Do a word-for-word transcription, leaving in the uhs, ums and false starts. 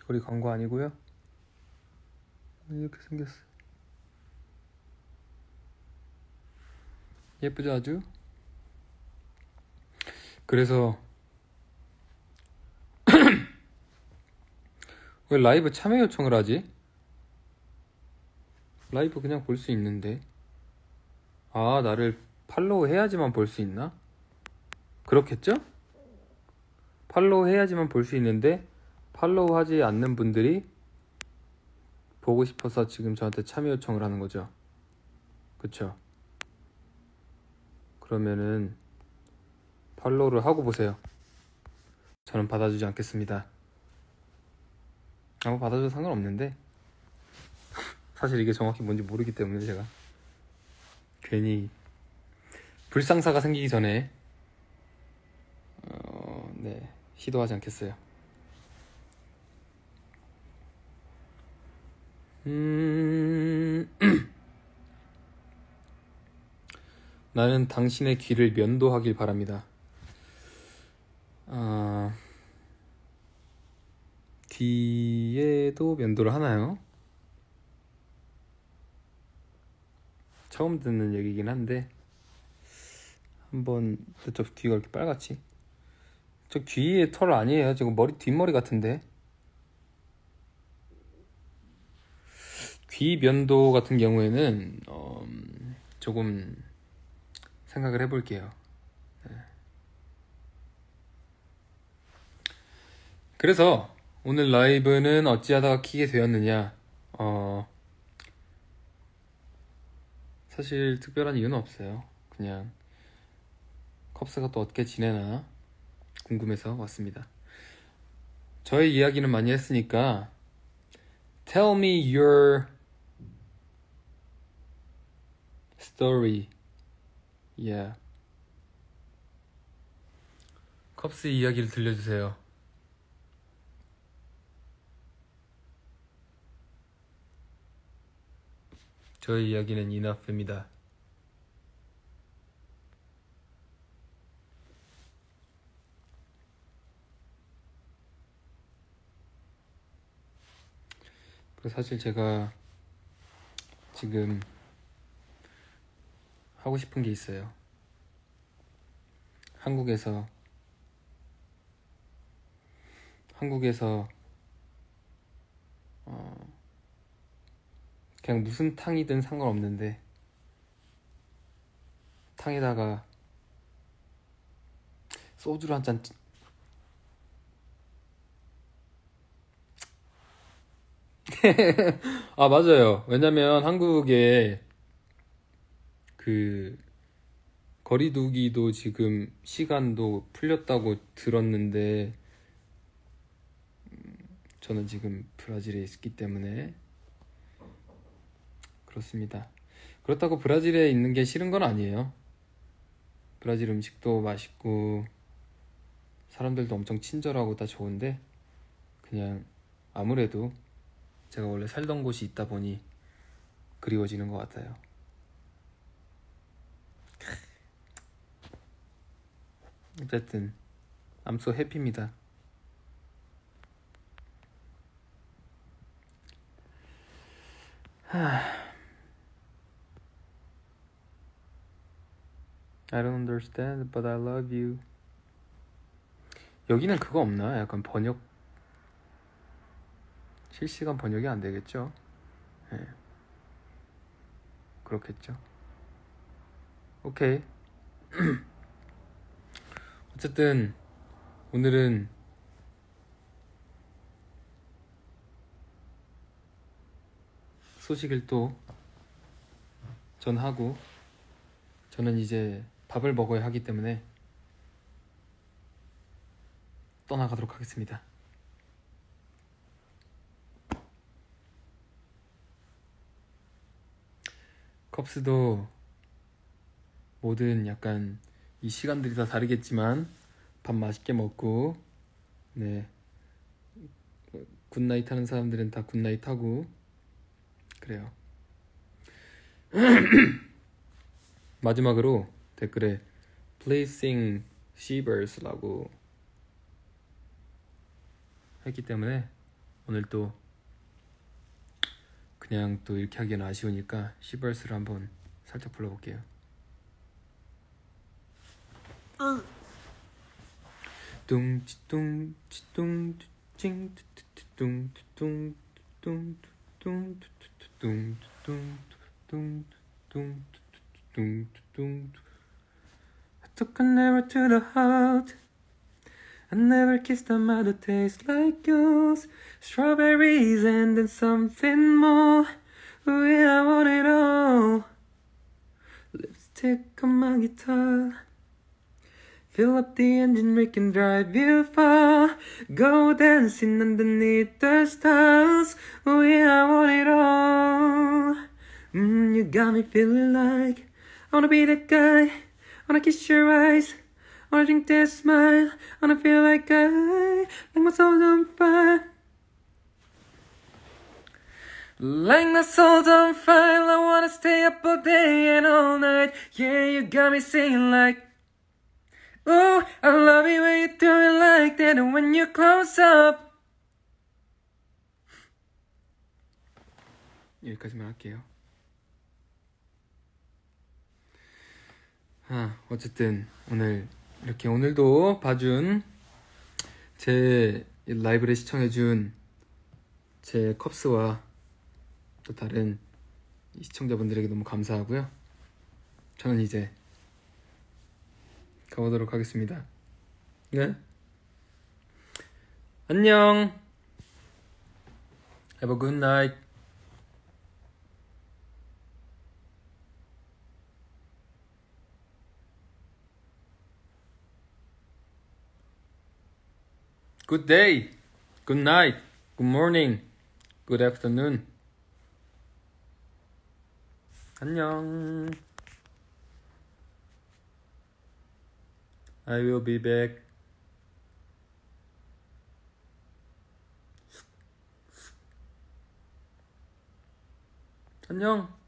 귀걸이 광고 아니고요. 이렇게 생겼어. 예쁘죠 아주? 그래서 왜 라이브 참여 요청을 하지? 라이브 그냥 볼 수 있는데. 아, 나를 팔로우 해야지만 볼 수 있나? 그렇겠죠? 팔로우 해야지만 볼 수 있는데 팔로우 하지 않는 분들이 보고 싶어서 지금 저한테 참여 요청을 하는 거죠. 그쵸? 그러면은 팔로우를 하고 보세요. 저는 받아주지 않겠습니다. 아무 받아줘도 상관없는데 사실 이게 정확히 뭔지 모르기 때문에 제가 괜히 불상사가 생기기 전에 어, 네, 시도하지 않겠어요. 음... 나는 당신의 귀를 면도하길 바랍니다. 아... 귀에도 면도를 하나요? 처음 듣는 얘기긴 한데 한번. 저 귀가 이렇게 빨갛지? 저 귀에 털 아니에요. 지금 머리 뒷머리 같은데. 귀 면도 같은 경우에는 어, 조금 생각을 해볼게요. 네. 그래서 오늘 라이브는 어찌하다가 키게 되었느냐. 어, 사실 특별한 이유는 없어요. 그냥 컵스가 또 어떻게 지내나 궁금해서 왔습니다. 저의 이야기는 많이 했으니까 Tell me your story. Yeah. 컵스 이야기를 들려주세요. 저의 이야기는 enough입니다. 사실 제가 지금 하고 싶은 게 있어요. 한국에서 한국에서 어, 그냥 무슨 탕이든 상관없는데 탕에다가 소주를 한 잔. 아, 맞아요. 왜냐면 한국에 그 거리두기도 지금 시간도 풀렸다고 들었는데 저는 지금 브라질에 있기 때문에 그렇습니다. 그렇다고 브라질에 있는 게 싫은 건 아니에요. 브라질 음식도 맛있고 사람들도 엄청 친절하고 다 좋은데 그냥 아무래도 제가 원래 살던 곳이 있다 보니 그리워지는 것 같아요. 어쨌든 I'm so happy입니다. I don't understand, but I love you. 여기는 그거 없나? 약간 번역, 실시간 번역이 안 되겠죠? 네. 그렇겠죠. 오케이. 어쨌든 오늘은 소식을 또 전하고 저는 이제 밥을 먹어야 하기 때문에 떠나가도록 하겠습니다. 컵스도 모든 약간 이 시간들이 다 다르겠지만 밥 맛있게 먹고, 네, 굿나잇 하는 사람들은 다 굿나잇 하고 그래요. 마지막으로 댓글에 Please sing Shivers 라고 했기 때문에 오늘 또 그냥 또 이렇게 하기는 아쉬우니까 시벌스를 한번 살짝 불러볼게요. I took an arrow to the heart. I never kissed a mouth that tastes like yours. Strawberries and then something more. Oh yeah, I want it all. Lipstick on my guitar. Fill up the engine, we can drive you far. Go dancing underneath the stars. Oh yeah, I want it all. Mm, you got me feeling like I wanna be that guy. I wanna kiss your eyes. I wanna drink that smile. I wanna feel like I, like my soul's on fire. Like my soul's on fire. I wanna stay up all day and all night. Yeah, you got me singing like, ooh, I love it when you do it like that. And when you close up. 여기까지만 할게요. 아, 어쨌든 오늘 이렇게 오늘도 봐준 제 라이브를 시청해준 제 컵스와 또 다른 시청자분들에게 너무 감사하고요. 저는 이제 가보도록 하겠습니다. 네? 안녕. Have a good night. Good day, good night, good morning, good afternoon. 안녕. I will be back. 안녕.